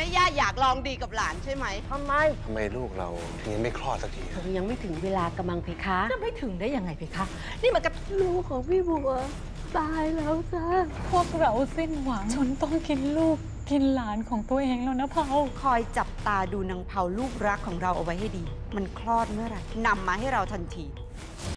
ม่ย่าอยากลองดีกับหลานใช่ไหมทำไมลูกเรายังไม่คลอดสักทียังไม่ถึงเวลากำลังเพคะจะไม่ถึงได้ยังไงเพคะนี่มันกับลูกของพี่บัวตายแล้วจ้าพวกเราสิ้นหวังจนต้องกินลูกกินหลานของตัวเองแล้วนะเผาคอยจับตาดูนางเผาลูกรักของเราเอาไว้ให้ดี มันคลอดเมื่อไหร่นำมาให้เราทันที